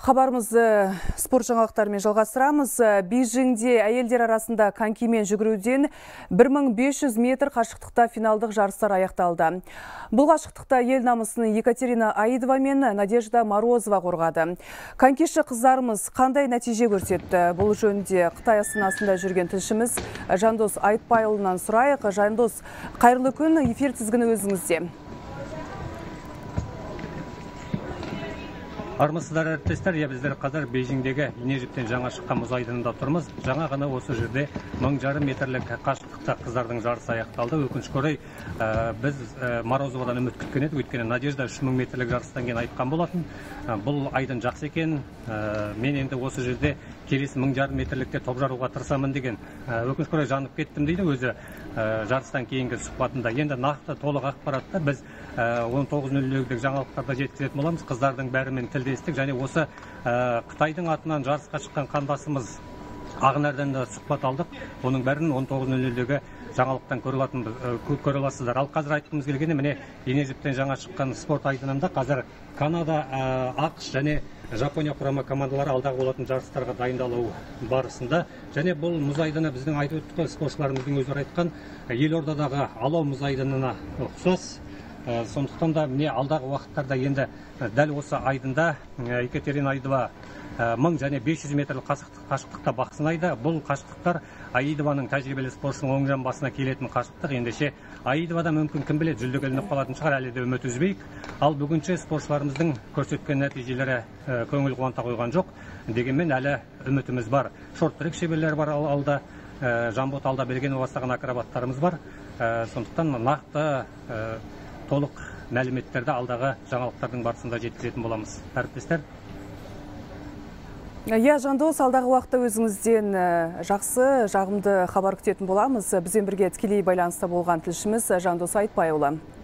Хабарымызды спорт жаңалықтарымен жалғастырамыз. Бейжіңде әйелдер арасында конькимен жүгіруден 1500 метр қашықтықта финалдық жарыстар аяқталды. Бұл қашықтықта ел намысын Екатерина Аидова мен Надежда Морозова қорғады. Конькиші қыздарымыз қандай нәтиже көрсетті? Бұл жөнінде Қытай астанасында жүрген тілшіміз Жандос Айтбайұлынан сұрайық. Жандос, қайырлы күн, эфир тізгіні өзіңізде. Армысыздар әріптестер, біздер қазір Бейжіңдегі Инежиптен жаңа шыққан мұз айдынында тұрмыз. Жаңа ғана осы жерде 1000 метрлік қашықтықта қыздардың жарысы аяқталды. Өкінішке орай біз Морозовадан үміт күткен едік, өйткені Надежда 3000 метрлік жарыстан кейін айтқан болатын. Бұл айдын жақсы екен. Мен енді осы жерде келесі 1000 метрлікте топ жаруға тырысамын деген. Өкінішке орай жанып кеттім дейді өзі жарыстан кейінгі сұхбатында. Енді нақты толық ақпаратты біз 19:00-дегі жаңалықтарда жеткізетін боламыз. Қыздардың бәрімен тілдестік және осы Қытайдың атынан жарысқа шыққан қандасымыз Ағынерден де сұхбат алдық. Оның бәрін 19:00-дегі жаңалықтан көре аласыздар. Ал қазір айтқымыз келгені, міне Инежиптен жаңа шыққан спорт айдынында қазір Канада, ақш және Жапония құрама командалары алдағы болатын жарыстарға дайындалу барысында. Және бұл мұз айдыны біздің айтып өтті спортшыларымыздың өздері айтқан Елордадағы Алау мұз айдынына ұқсас. Сондықтан да міне алдағы уақыттарда енді дәл осы айдында Екатерина Аидова 1000 және 500 метрлік қашықтықта бақ сынайды. Бұл қашықтықтар Аидованың тәжірибелі спортшының оң жамбасына келетін қашықтық. Ендеше Аидовада мүмкін кім біледі жүлдеге ілініп қалатын шығар, әлі де үміт үзбейік. Ал бүгінше спортшыларымыздың көрсеткен нәтижелері көңіл қуанта қойған жоқ. Дегенмен әлі үмітіміз бар. Шорт-трек шеберлері бар алда, Жамбот Алдабергенова бастаған акробаттарымыз бар. Сондықтан нақты толық мәліметтерді алдағы жаңалықтардың барысында жеткізетін боламыз. Әріптестер. Жандос, алдағы уақытта өзіңізден жақсы, жағымды хабар күтетін боламыз. Бізбен бірге тікелей байланыста болған тілшіміз Жандос Айтбайұлы.